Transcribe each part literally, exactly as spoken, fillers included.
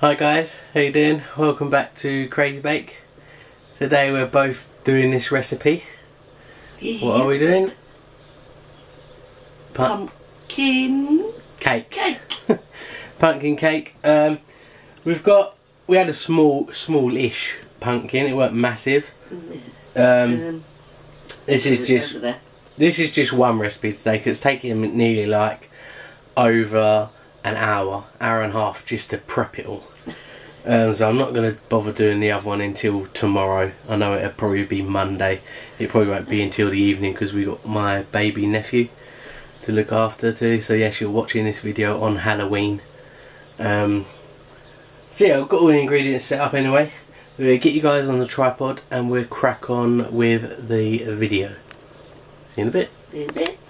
Hi guys, how you doing? Welcome back to Crazy Bake. Today we're both doing this recipe. Yeah. What are we doing? Pum Pumpkin cake. cake. Pumpkin cake. Um, we've got we had a small, small-ish pumpkin. It weren't massive. Um, um, this is just this is just one recipe today because it's taking nearly like over an hour, hour and a half just to prep it all. Um, so I'm not going to bother doing the other one until tomorrow. I know it'll probably be Monday. It probably won't be until the evening because we got my baby nephew to look after too. So yes, you're watching this video on Halloween. Um, so yeah, I've got all the ingredients set up anyway. We'll get you guys on the tripod and we'll crack on with the video. See you in a bit. In a bit.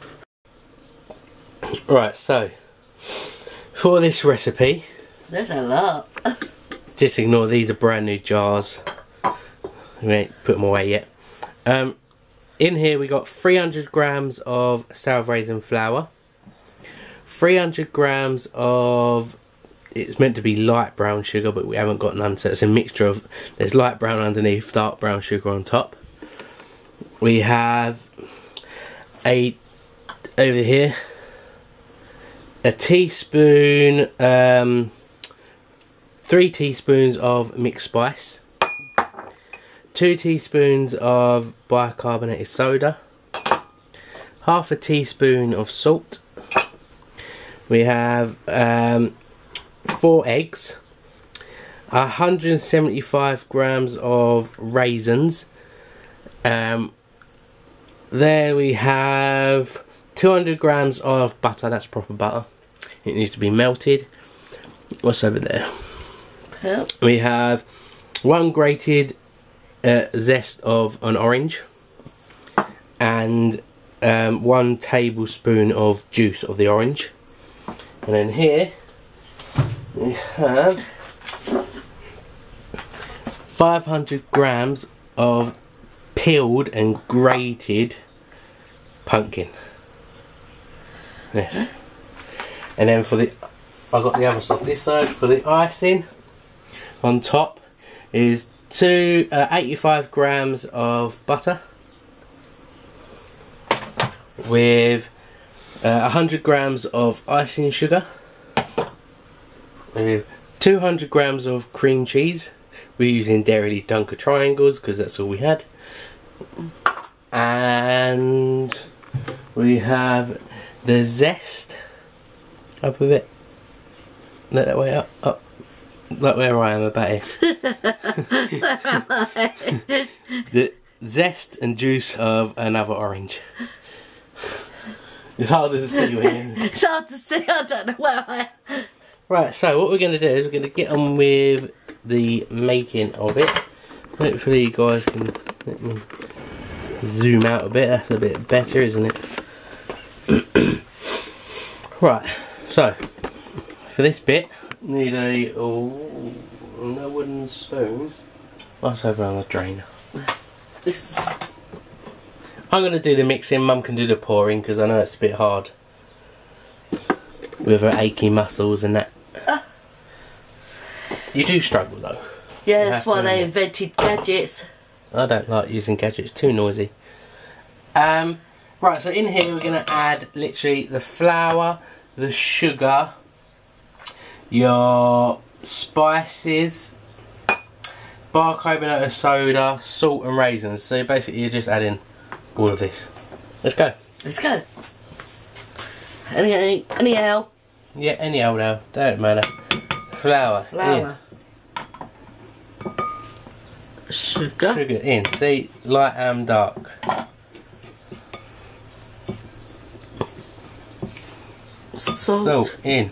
Right, so for this recipe, there's a lot. Just ignore these are brand new jars. We ain't put them away yet. Um, in here we got three hundred grams of sour raisin flour, three hundred grams of, it's meant to be light brown sugar but we haven't got none, so it's a mixture of, there's light brown underneath, dark brown sugar on top. We have a, over here, a teaspoon, um, three teaspoons of mixed spice, two teaspoons of bicarbonate soda, half a teaspoon of salt. We have um, four eggs, one hundred seventy-five grams of raisins. Um, there we have two hundred grams of butter, that's proper butter. It needs to be melted. What's over there? Yep. We have one grated uh, zest of an orange and um, one tablespoon of juice of the orange. And then here we have five hundred grams of peeled and grated pumpkin. Yes. And then for the, I got the other stuff this side. For the icing on top is two uh, eighty-five grams of butter with uh, one hundred grams of icing sugar, with two hundred grams of cream cheese. We're using Dairy Dunker triangles because that's all we had, and we have the zest up a bit. Let that way up, up. Like where I am about it. The zest and juice of another orange. It's harder to see when you... It's hard to see, I don't know where I am. Right, so what we're going to do is we're going to get on with the making of it. Hopefully you guys can let me zoom out a bit, that's a bit better, isn't it? Right, so for this bit need a, oh, no wooden spoon. What's over on the drainer? This is... I'm going to do the mixing, Mum can do the pouring because I know it's a bit hard with her achy muscles and that. Uh. You do struggle though. Yeah, that's why they invented gadgets. I don't like using gadgets, too noisy. Um, right, so in here we're going to add literally the flour, the sugar, your spices, bicarbonate soda, salt and raisins. So basically you're just adding all of this. Let's go. Let's go. Any, any L? Yeah, any old L. Don't matter. Flour. Flour. In. Sugar. Sugar in. See, light and dark. Salt. Salt in.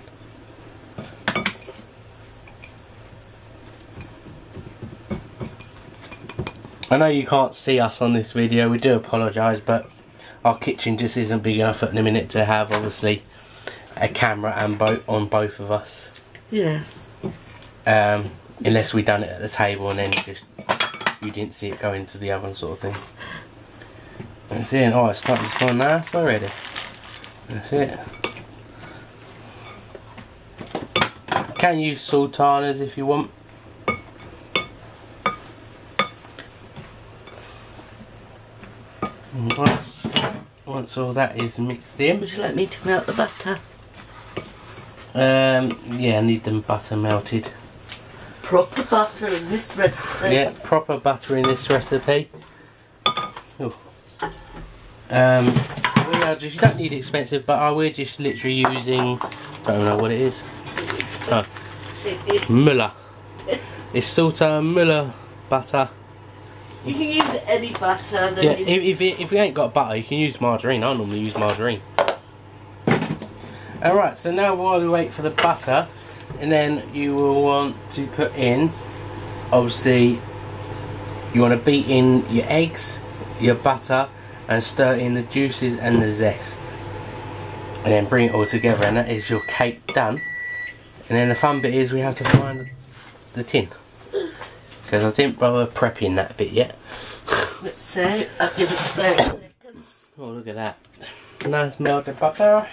I know you can't see us on this video, we do apologise, but our kitchen just isn't big enough at the minute to have obviously a camera and boat on both of us. Yeah. Um, unless we done it at the table and then just you didn't see it go into the oven sort of thing. That's it. Oh, it's starting to smell nice already. That's it. can use sultanas if you want. And once, once all that is mixed in, Would you like me to melt the butter? um, yeah, I need them butter melted. Proper butter in this recipe. Yeah, proper butter in this recipe. Ooh. Um, we are just, you don't need expensive butter, we're just literally using, don't know what it is. Oh, Muller. It's Sultan Muller butter. You can use any butter. Yeah, you... if, if, you, if you ain't got butter, you can use margarine. I normally use margarine. Alright, so now while we wait for the butter, and then you will want to put in, obviously, you want to beat in your eggs, your butter, and stir in the juices and the zest. And then bring it all together, and that is your cake done. And then the fun bit is we have to find the tin. Because I didn't bother prepping that bit yet. Let's see, I'll give it thirty seconds. Oh, look at that. Nice melted butter.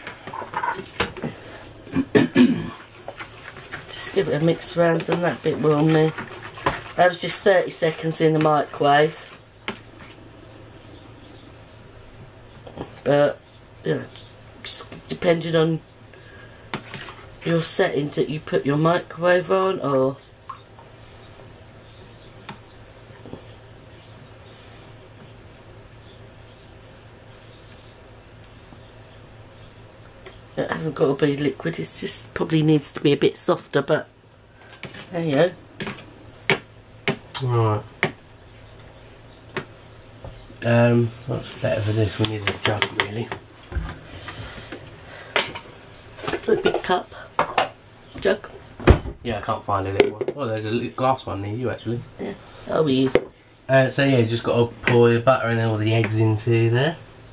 Just give it a mix round and that bit will me. That was just thirty seconds in the microwave. But, you know, just depending on your settings that you put your microwave on, or it hasn't got to be liquid, it just probably needs to be a bit softer, but there you go. Alright. Um, what's better for this? We need a jug, really. A big cup. Jug. Yeah, I can't find a little one. Oh, there's a little glass one near you, actually. Yeah, that'll be easy. Uh, so yeah, you just got to pour your butter and all the eggs into there.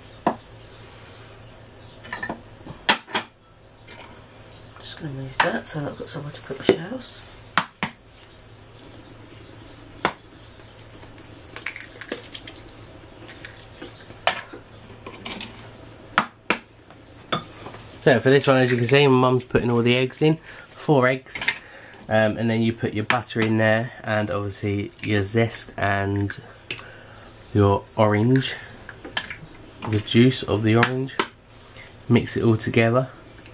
Just going to move that so I've got somewhere to put my shells. So for this one, as you can see, my mum's putting all the eggs in, four eggs, um, and then you put your butter in there, and obviously your zest and your orange, the juice of the orange. Mix it all together.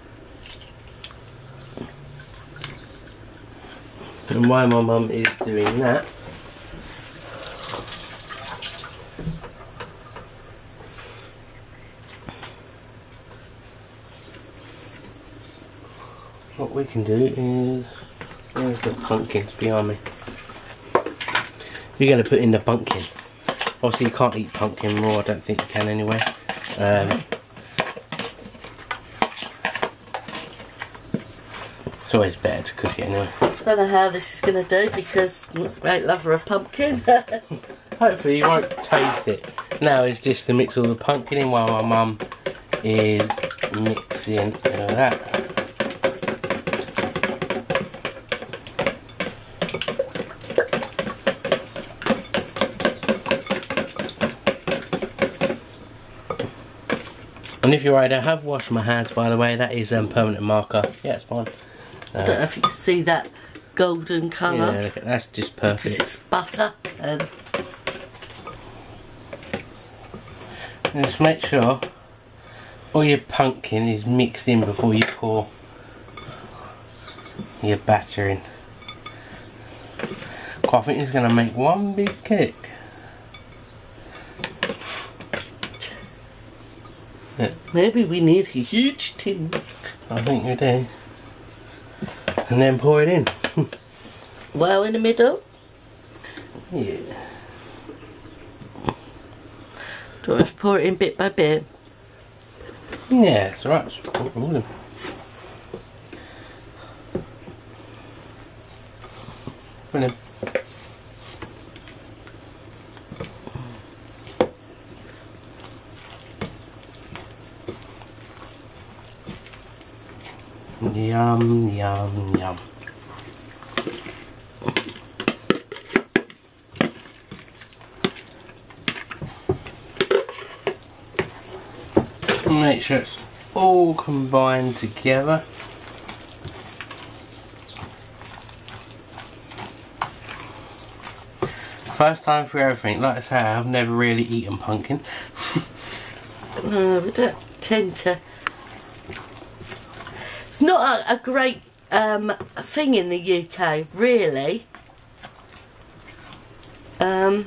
And while my mum is doing that, what we can do is, where's the pumpkins behind me? You're going to put in the pumpkin. Obviously you can't eat pumpkin raw, I don't think you can anyway. Um, it's always better to cook it anyway. Don't know how this is going to do because I'm not a great lover of pumpkin. Hopefully you won't taste it. Now it's just to mix all the pumpkin in while my mum is mixing all that. And if you're right, I have washed my hands, by the way. That is um, permanent marker. Yeah, it's fine. Uh, I don't know if you can see that golden colour. Yeah, look at, that's just Because perfect. it's butter. And Just make sure all your pumpkin is mixed in before you pour your batter in. I think it's going to make one big cake. Yeah, maybe we need a huge tin. I think you do. And then pour it in. Well, in the middle. Yeah. Do I have to pour it in bit by bit? Yeah, it's alright. Just pour it all in. Put it in. Yum, yum, yum. Make sure it's all combined together. First time for everything. Like I say, I've never really eaten pumpkin. No, we don't tend to. It's not a, a great um, thing in the U K, really. Um,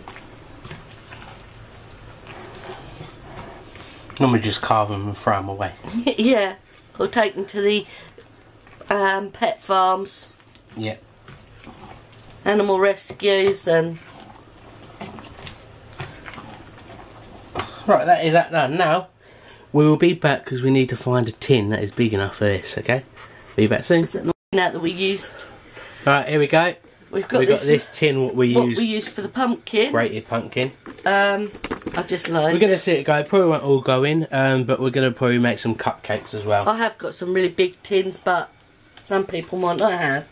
Normally just carve them and throw them away. Yeah, or take them to the um, pet farms. Yeah. Animal rescues and... Right, that is that done. Now, we will be back because we need to find a tin that is big enough for this, okay? Be back soon. Is that not out that we used? Alright, here we go. We've got, We've this, got this tin, what we what use. we use for the pumpkin. Grated pumpkin. Um, I just learned. We're going to see it go. Probably won't all go in, um, but we're going to probably make some cupcakes as well. I have got some really big tins, but some people might not have.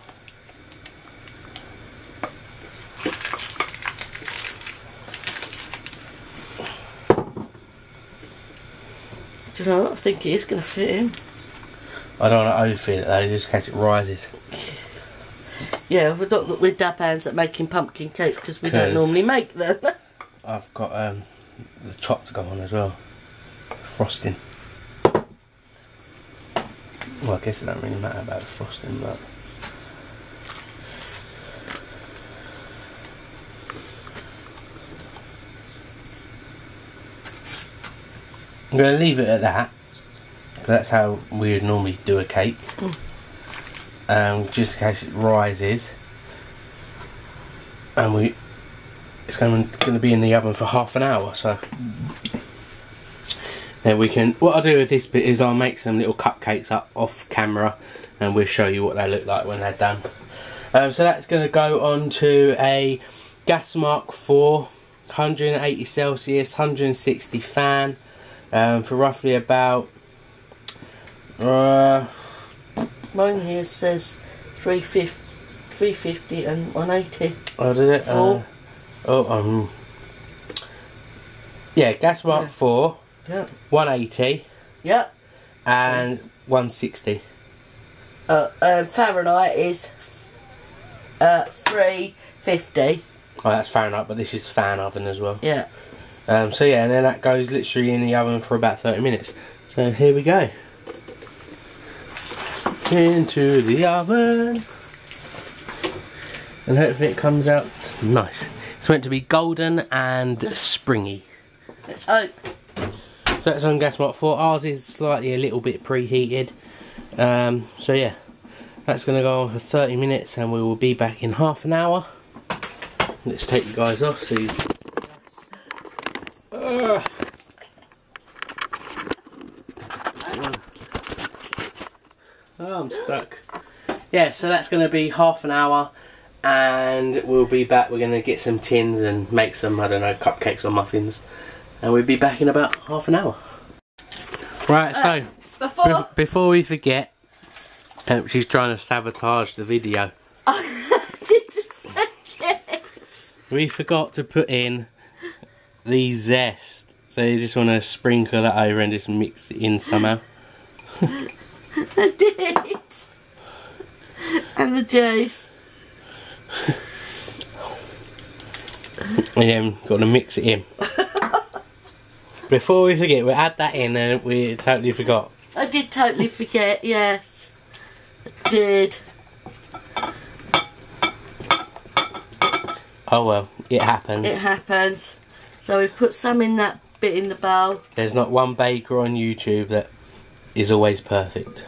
Do you know what? I think it is going to fit in. I don't want to overfeed it though, just in case it rises. Yeah, we're not we're dab hands at making pumpkin cakes because we don't normally make them. I've got um, the top to go on as well. Frosting. Well, I guess it don't really matter about the frosting, but... I'm going to leave it at that, because that's how we would normally do a cake. Mm. Um, just in case it rises. And we, it's going to, going to be in the oven for half an hour, so... Then we can, what I'll do with this bit is I'll make some little cupcakes up off camera, and we'll show you what they look like when they're done. Um, so that's going to go on to a gas mark four, one hundred eighty Celsius, one hundred sixty fan. Um, for roughly about uh, mine here says three fifty and one eighty. Oh, did it? Uh, oh, um, yeah, gas mark yeah. four, yeah. one eighty, yeah, and yeah. one sixty. Uh, uh, Fahrenheit is uh, three fifty. Oh, that's Fahrenheit, but this is fan oven as well. Yeah. Um, so yeah, and then that goes literally in the oven for about thirty minutes. So here we go. Into the oven. And hopefully it comes out nice. It's meant to be golden and springy. Let's hope. So that's on gas mark four. Ours is slightly a little bit preheated. Um, so yeah, that's going to go on for thirty minutes and we will be back in half an hour. Let's take you guys off so you... Uh. Oh, I'm stuck. Yeah, so that's going to be half an hour and we'll be back. We're going to get some tins and make some, I don't know, cupcakes or muffins, and we'll be back in about half an hour. Right, so uh, before... be before we forget, um, she's trying to sabotage the video. I didn't forget. We forgot to put in the zest, so you just want to sprinkle that over and just mix it in somehow. I did. And the juice. And then got to mix it in. Before we forget, we'll add that in and we totally forgot. I did totally forget, yes. I did. Oh well, it happens. It happens. So we've put some in that bit in the bowl. There's not one baker on YouTube that is always perfect.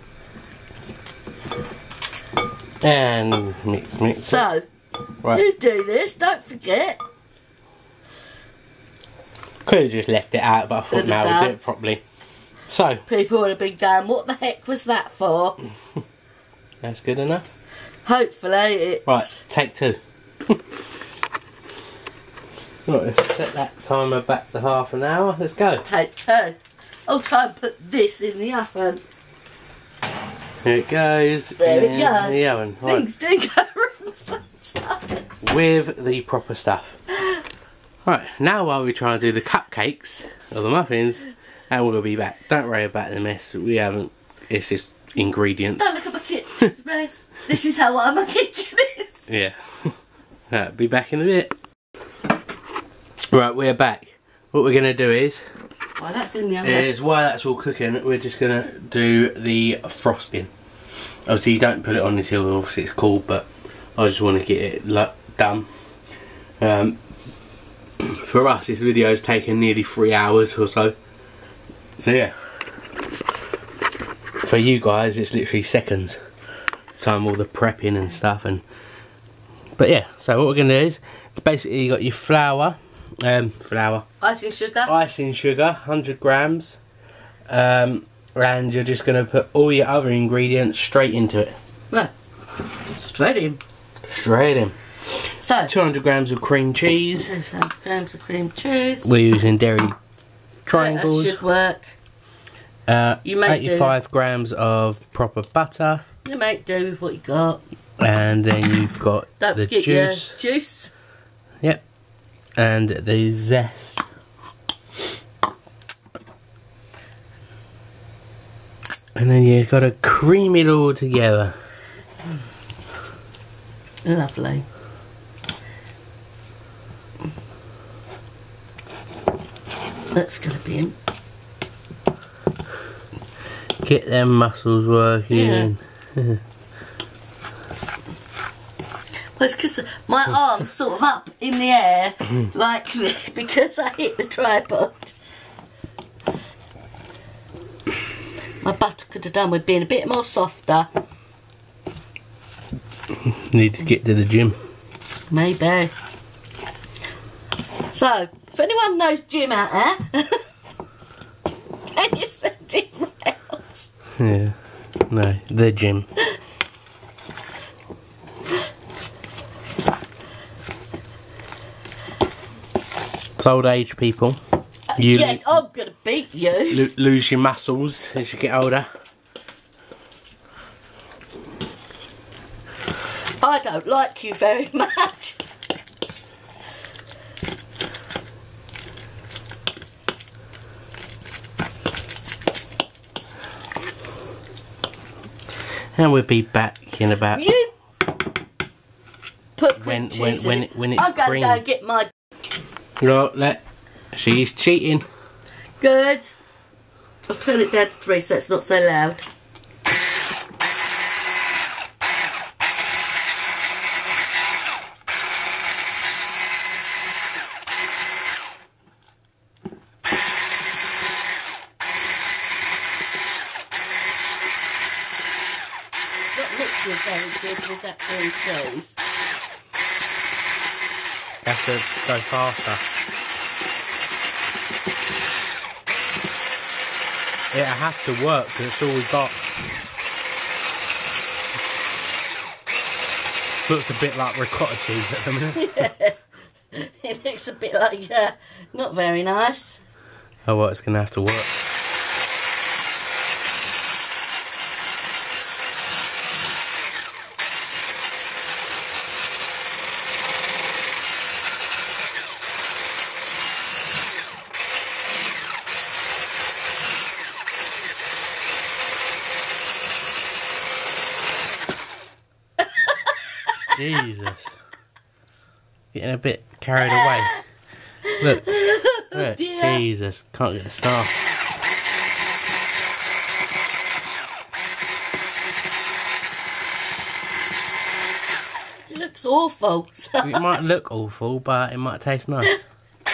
And mix, mix. So, right. You do this, don't forget. Could have just left it out, but I thought now we'll do it properly. So. People would have been going, what the heck was that for? That's good enough. Hopefully it's... Right, take two. Right, let's set that timer back to half an hour. Let's go. Take two. I'll try and put this in the oven. Here it goes. There we go. The oven. Things right. do go wrong sometimes. With the proper stuff. Right, now while we try and do the cupcakes or the muffins, and we'll be back. Don't worry about the mess. We haven't. It's just ingredients. Don't look at my kitchen's mess. This is how my kitchen is. Yeah. Right, be back in a bit. Right, we're back. What we're going to do is, While that's in the oven, is while that's all cooking, we're just going to do the frosting. Obviously you don't put it on until obviously it's cold, but I just want to get it like, done. Um, for us, this video's taken nearly three hours or so. So yeah. For you guys, it's literally seconds. Time all the prepping and stuff, and but yeah. So what we're going to do is, basically you got your flour. Um, flour, icing sugar, icing sugar, one hundred grams, um, and you're just going to put all your other ingredients straight into it. no, straight in. Straight in. So two hundred grams of cream cheese. two hundred grams of cream cheese. We're using dairy triangles. That should work. Uh, You make eighty-five grams of proper butter, You make do with what you got. and then you've got Don't the forget juice. your juice. Yep, and the zest. And then you've got to cream it all together. Lovely. That's going to be in. Get them muscles working. Yeah. Well, it's because my arm's sort of up in the air, like because I hit the tripod. My butter could have done with being a bit more softer. Need to get to the gym. Maybe. So, if anyone knows gym out there, can you send it round? Yeah. No, the gym. It's old age people. You Yes, I'm going to beat you. lo lose your muscles as you get older. I don't like you very much. And we'll be back in about You put cream when when cheese when in it, it. when it's I'm going cream. to go get my... Look, let she's cheating. Good. I'll turn it down to three so it's not so loud. Not mixing very good with that cream cheese. Have to go faster. It has to work because it's all we got. Looks a bit like ricotta cheese at the minute. Yeah. It looks a bit like, uh, not very nice. Oh well, it's going to have to work. Jesus. Getting a bit carried away. Look. Look. dear. Jesus. Can't get the staff. It looks awful. It might look awful, but it might taste nice.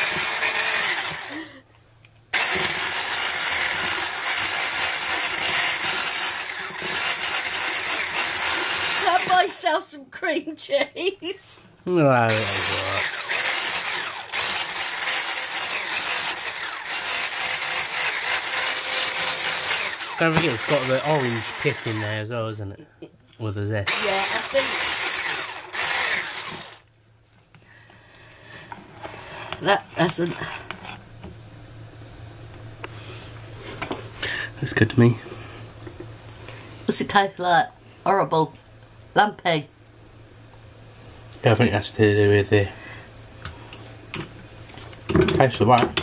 Have myself some cream cheese. No, that won't work. Don't forget it's got the orange pit in there as well, isn't it? With the zest. Yeah, I think that doesn't. Looks good to me. What's it taste like? Horrible. Lumpy. Yeah, I think that's to do with the taste of that.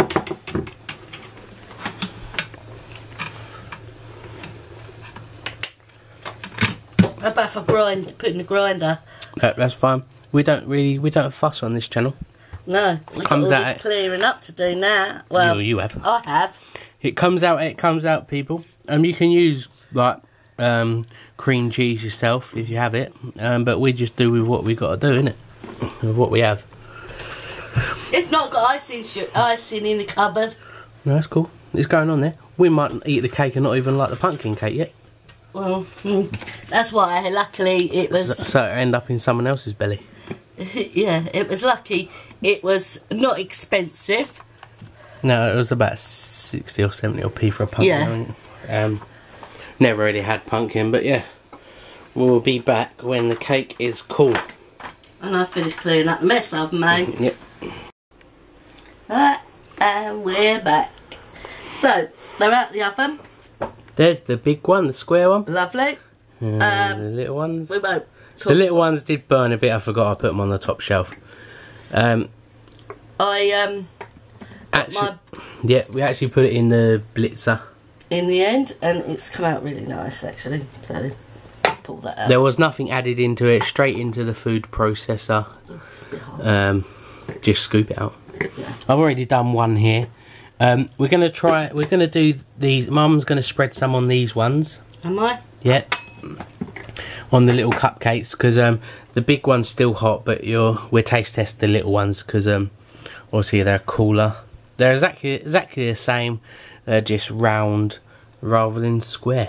How about if I grind, put in the grinder? Uh, that's fine. We don't really, we don't fuss on this channel. No, I've got all this clearing up to do now. Well, you, you have. I have. It comes out, it comes out, people. Um, you can use, like, um, cream cheese yourself if you have it. Um, but we just do with what we got to do, innit? With what we have. If not got icing, icing in the cupboard. No, that's cool. It's going on there. We might eat the cake and not even like the pumpkin cake yet. Well, mm, that's why, luckily, it was... So, so it end up in someone else's belly. Yeah, it was lucky. It was not expensive. No, it was about sixty or seventy or p for a pumpkin. Yeah. Um, never really had pumpkin, but yeah. We'll be back when the cake is cool. And I finished clearing up the mess I've made. Yep. Alright, and we're back. So, they're out the oven. There's the big one, the square one. Lovely. And um, the little ones. We won't talk. The little ones did burn a bit. I forgot I put them on the top shelf. Um, I um. Actually, my yeah, we actually put it in the blitzer. In the end, and it's come out really nice actually. So, pull that out. There was nothing added into it. Straight into the food processor. Oh, it's a bit hard. Um, just scoop it out. Yeah. I've already done one here. Um, we're gonna try. We're gonna do these. Mum's gonna spread some on these ones. Am I? Yeah. On the little cupcakes, because um, the big one's still hot, but you're we're taste test the little ones because um, obviously they're cooler. They're exactly exactly the same. They're just round rather than square.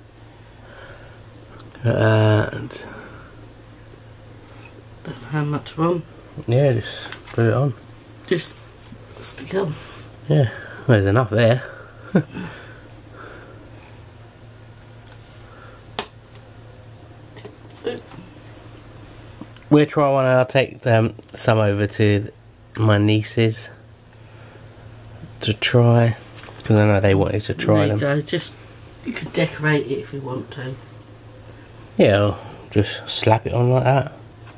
And don't know how much wrong. Yeah, just put it on. Just stick it on. Yeah, well, there's enough there. We'll try one and I'll take um, some over to my nieces to try, because I know they wanted to try there you them. Go. Just, you could decorate it if you want to. Yeah, I'll just slap it on like that.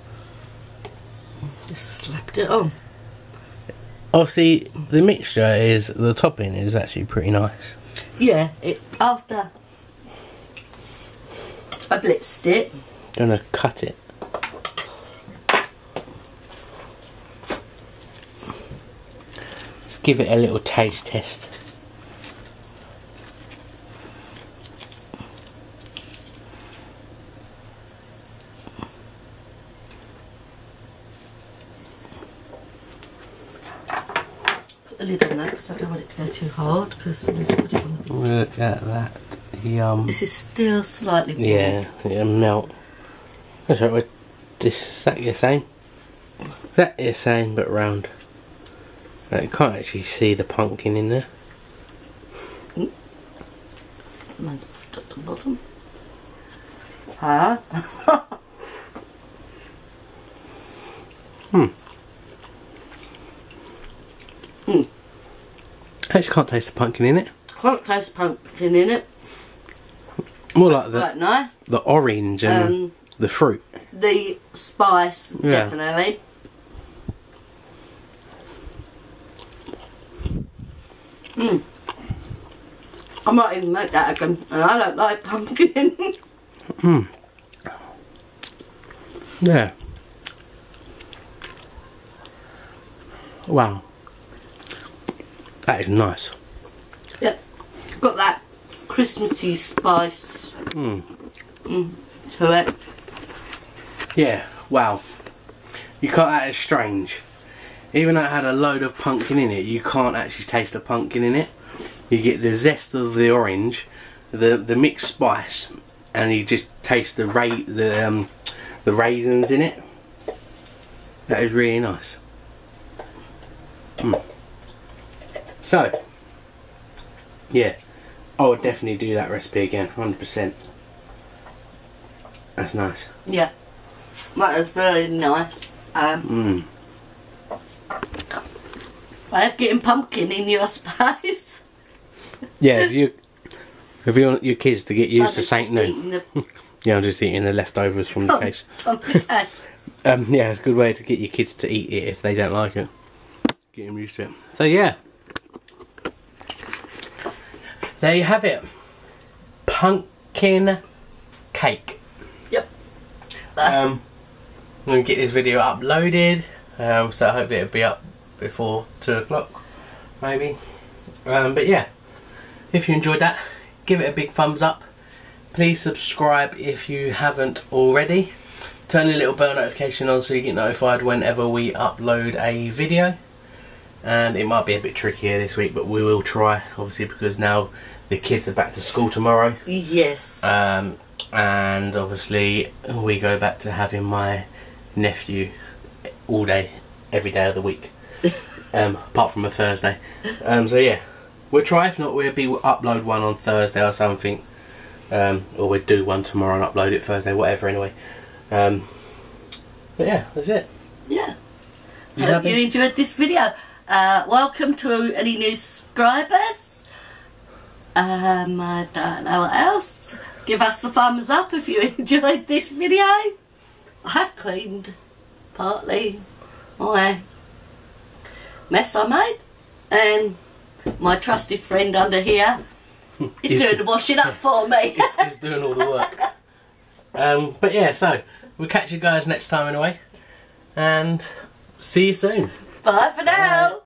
Just slapped it on. Obviously, the mixture is, the topping is actually pretty nice. Yeah, it after I blitzed it. Gonna cut it. Let's give it a little taste test. Put the lid on that because I don't want it to go too hard. Because look at that, yum. This is still slightly warm. Yeah, it'll melt. That's right, we're just exactly the same. Exactly the same, but round. Uh, you can't actually see the pumpkin in there. Mm. Mine's top to bottom. Huh? Hmm. Mm. I actually can't taste the pumpkin in it. Can't taste pumpkin in it. More like the Quite nice. the orange and Um, the fruit. The spice, Yeah. definitely. Mm. I might even make that again. And I don't like pumpkin. Mm. Yeah. Wow. That is nice. Yeah. Got that Christmassy spice Mm. mm, to it. Yeah, wow. You can't, that is strange. Even though it had a load of pumpkin in it, you can't actually taste the pumpkin in it. You get the zest of the orange, the the mixed spice, and you just taste the ra the um, the raisins in it. That is really nice. Mm. So, yeah, I would definitely do that recipe again, one hundred percent. That's nice. Yeah. That is very nice. Um, Mm. I have getting pumpkin in your spice. Yeah, if you if you want your kids to get used to Saint No. No. Yeah, I'm just eating the leftovers from the case. Okay. Um, yeah, it's a good way to get your kids to eat it if they don't like it. Get them used to it. So yeah, there you have it. Pumpkin cake. Yep. Um, I'm gonna get this video uploaded. Um, so hopefully it'll be up before two o'clock, maybe. Um, but yeah, if you enjoyed that, give it a big thumbs up. Please subscribe if you haven't already. Turn the little bell notification on so you get notified whenever we upload a video. And it might be a bit trickier this week, but we will try, obviously, because now the kids are back to school tomorrow. Yes. Um, and obviously we go back to having my nephew all day, every day of the week, um, apart from a Thursday. Um, so yeah, we'll try. If not, we'll be we'll upload one on Thursday or something, um, or we'll do one tomorrow and upload it Thursday, whatever. Anyway, um, but yeah, that's it. Yeah. You Hope happy? you enjoyed this video. Uh, welcome to any new subscribers. Um, I don't know what else. Give us the thumbs up if you enjoyed this video. I have cleaned partly my mess I made, and my trusted friend under here is He's doing the washing up for me. He's doing all the work. Um, but yeah, so we'll catch you guys next time anyway, and see you soon. Bye for now. Bye.